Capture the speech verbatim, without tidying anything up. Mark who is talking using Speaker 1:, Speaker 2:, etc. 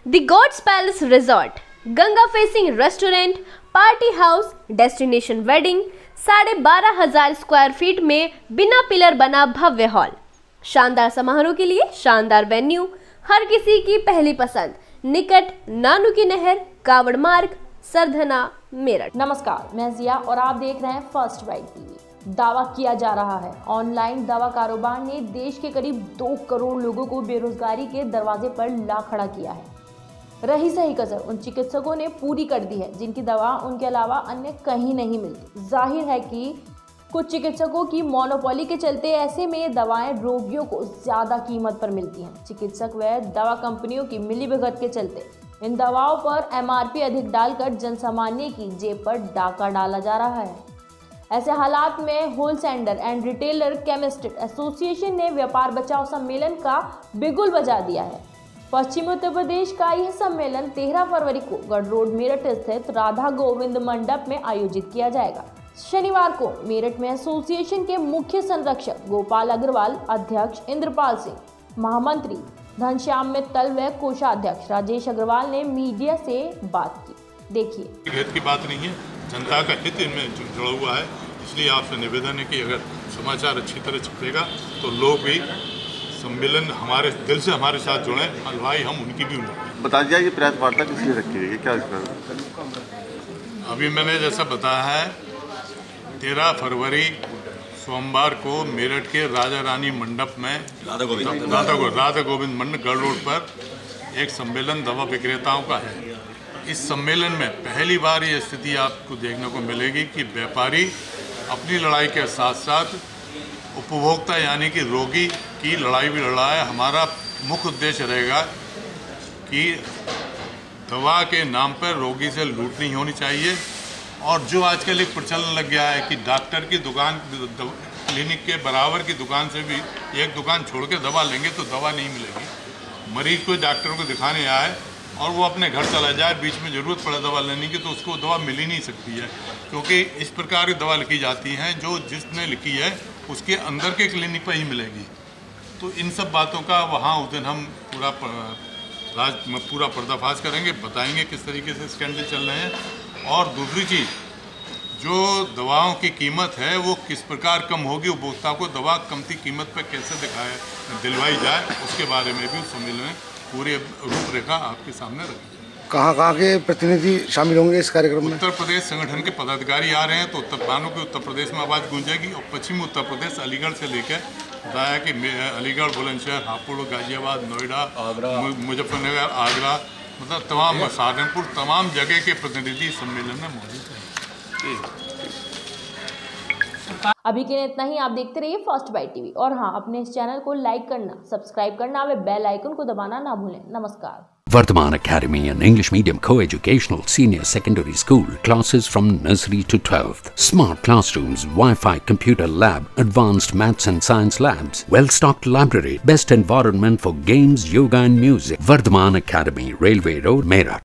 Speaker 1: The God's Palace Resort, Ganga facing restaurant, party house, destination wedding, साढ़े बारह हजार square feet में बिना पिलर बना भव्य हॉल, शानदार समारोह के लिए शानदार वेन्यू, हर किसी की पहली पसंद, निकट नानू की नहर, कावड़ मार्ग, सरधना, मेरठ।
Speaker 2: नमस्कार, मैं जिया और आप देख रहे हैं फर्स्ट बाइट टीवी। दावा किया जा रहा है ऑनलाइन दवा कारोबार ने देश के करीब दो करोड़ लोगों को बेरोजगारी के दरवाजे पर ला खड़ा किया है। रही सही कसर उन चिकित्सकों ने पूरी कर दी है जिनकी दवा उनके अलावा अन्य कहीं नहीं मिलती। जाहिर है कि कुछ चिकित्सकों की मोनोपोली के चलते ऐसे में दवाएं रोगियों को ज्यादा कीमत पर मिलती हैं। चिकित्सक व दवा कंपनियों की मिलीभगत के चलते इन दवाओं पर एमआरपी अधिक डालकर जनसामान्य की जेब पर डाका डाला जा रहा है। ऐसे हालात में wholesaler and retailer chemist association ने व्यापार बचाओ सम्मेलन का बिगुल बजा दिया है। पश्चिमी उत्तर प्रदेश का यह सम्मेलन तेरह फरवरी को गढ़ रोड मेरठ स्थित राधा गोविंद मंडप में आयोजित किया जाएगा। शनिवार को मेरठ में एसोसिएशन के मुख्य संरक्षक गोपाल अग्रवाल, अध्यक्ष इंद्रपाल सिंह, महामंत्री घनश्याम मित्तल व कोषाध्यक्ष राजेश अग्रवाल ने मीडिया से बात की। देखिए,
Speaker 3: हित की बात नहीं है, जनता का हित इनमें जुड़ा हुआ है। इसलिए आपसे निवेदन है कि अगर समाचार अच्छी तरह छपेगा तो लोग भी सम्मेलन हमारे दिल से हमारे साथ जुड़े, भाई हम उनकी भी उम्मीद।
Speaker 4: बता दिया ये प्रेस वार्ता किस लिए रखी है, क्या
Speaker 3: अभी मैंने जैसा बताया है, तेरह फरवरी सोमवार को मेरठ के राजा रानी मंडप में राधा गोविंद राधा गो, राधा गोविंद मंडप गढ़ रोड पर एक सम्मेलन दवा विक्रेताओं का है। इस सम्मेलन में पहली बार ये स्थिति आपको देखने को मिलेगी कि व्यापारी अपनी लड़ाई के साथ साथ उपभोक्ता यानी कि रोगी की लड़ाई भी लड़ा है। हमारा मुख्य उद्देश्य रहेगा कि दवा के नाम पर रोगी से लूट नहीं होनी चाहिए। और जो आजकल एक प्रचलन लग गया है कि डॉक्टर की दुकान क्लिनिक के बराबर की दुकान से भी एक दुकान छोड़ के दवा लेंगे तो दवा नहीं मिलेगी। मरीज को डॉक्टर को दिखाने आए और वो अपने घर चला जाए, बीच में ज़रूरत पड़े दवा लेने की, तो उसको दवा मिल ही नहीं सकती है, क्योंकि इस प्रकार की दवा लिखी जाती हैं जो जिसने लिखी है उसके अंदर के क्लिनिक पर ही मिलेगी। तो इन सब बातों का वहाँ उस दिन हम पूरा राज पूरा पर्दाफाश करेंगे, बताएंगे किस तरीके से स्कैंडल चल रहे हैं। और दूसरी चीज़, जो दवाओं की कीमत है वो किस प्रकार कम होगी, उपभोक्ता को दवा कमती कीमत पर कैसे दिखाए दिलवाई जाए, उसके बारे में भी सम्मेलन में पूरी रूपरेखा आपके सामने रखी।
Speaker 5: कहाँ कहाँ के प्रतिनिधि शामिल होंगे इस कार्यक्रम में?
Speaker 3: उत्तर प्रदेश संगठन के पदाधिकारी आ रहे हैं, तो उत्तर मानो कि उत्तर प्रदेश में आवाज़ गूंजेगी। और पश्चिमी उत्तर प्रदेश अलीगढ़ से लेकर बताया कि अलीगढ़, बुलंदशहर, हापुड़, गाजियाबाद, नोएडा, मुजफ्फरनगर, आगरा, मतलब तमाम सहारनपुर, तमाम जगह के प्रतिनिधि सम्मेलन में मौजूद हैं।
Speaker 2: अभी के लिए इतना ही। आप देखते रहिए फर्स्ट बाइट टीवी और हाँ, अपने इस चैनल को लाइक करना, सब्सक्राइब करना व बेल आइकन को दबाना ना भूलें। नमस्कार।
Speaker 6: Vardhaman Academy, an English medium co-educational senior secondary school, classes from nursery to twelfth, smart classrooms, Wi-Fi computer lab, advanced maths and science labs, well-stocked library, best environment for games, yoga and music. Vardhaman Academy, Railway Road, Meerut.